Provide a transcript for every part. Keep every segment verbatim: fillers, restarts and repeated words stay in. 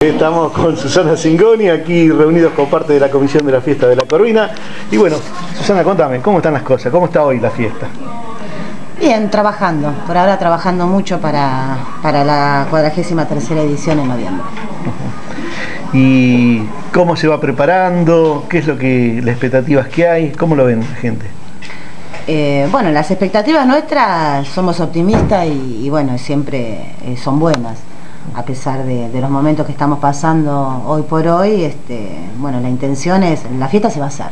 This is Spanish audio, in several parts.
Estamos con Susana Cingoni, aquí reunidos con parte de la comisión de la fiesta de la Corvina. Y bueno, Susana, contame, ¿cómo están las cosas? ¿Cómo está hoy la fiesta? Bien, trabajando, por ahora trabajando mucho para, para la cuadragésima tercera edición en noviembre. ¿Y cómo se va preparando? ¿Qué es lo que, las expectativas que hay? ¿Cómo lo ven la gente? Eh, bueno, las expectativas nuestras, somos optimistas y, y bueno, siempre eh, son buenas. A pesar de, de los momentos que estamos pasando hoy por hoy, este, bueno, la intención es, la fiesta se va a hacer.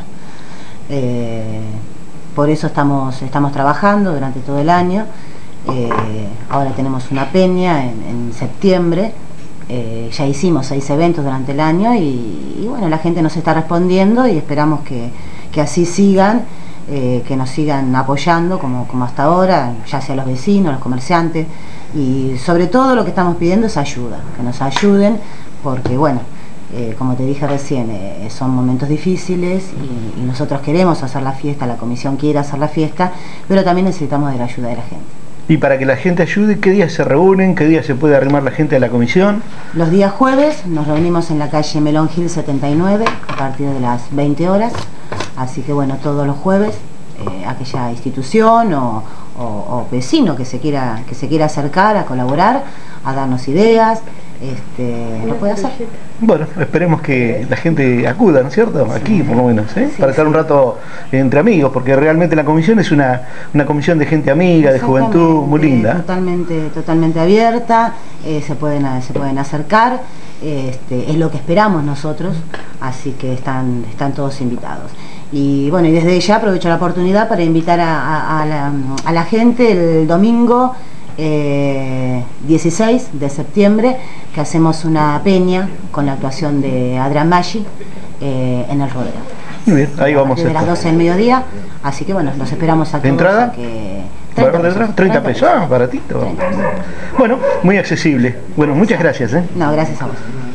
Eh, por eso estamos, estamos trabajando durante todo el año. Eh, ahora tenemos una peña en, en septiembre. Eh, ya hicimos seis eventos durante el año y, y bueno, la gente nos está respondiendo y esperamos que, que así sigan, eh, que nos sigan apoyando como, como hasta ahora, ya sea los vecinos, los comerciantes. Y sobre todo lo que estamos pidiendo es ayuda, que nos ayuden, porque bueno, eh, como te dije recién, eh, son momentos difíciles y, y nosotros queremos hacer la fiesta, la comisión quiere hacer la fiesta, pero también necesitamos de la ayuda de la gente. Y para que la gente ayude, ¿qué días se reúnen? ¿Qué días se puede arrimar la gente a la comisión? Los días jueves nos reunimos en la calle Melón Gil setenta y nueve a partir de las veinte horas, así que bueno, todos los jueves, eh, aquella institución o O, o vecino que se quiera que se quiera acercar a colaborar, a darnos ideas, este, lo puede hacer. Bueno, esperemos que la gente acuda, ¿no es cierto? Aquí por lo menos, ¿eh? Sí, para estar un rato entre amigos, porque realmente la comisión es una, una comisión de gente amiga, de juventud, muy linda. Totalmente, totalmente abierta, eh, se pueden se pueden acercar, este, es lo que esperamos nosotros, así que están, están todos invitados. Y bueno, y desde ya aprovecho la oportunidad para invitar a, a, a, la, a la gente el domingo eh, dieciséis de septiembre, que hacemos una peña con la actuación de Adrián Maggi eh, en el rodeo. Muy bien, ahí vamos. De las doce del mediodía, así que bueno, los esperamos a todos. ¿De entrada? Que treinta pesos. treinta pesos, ah, baratito. treinta. Bueno, muy accesible. Bueno, muchas gracias. ¿eh? No, gracias a vos.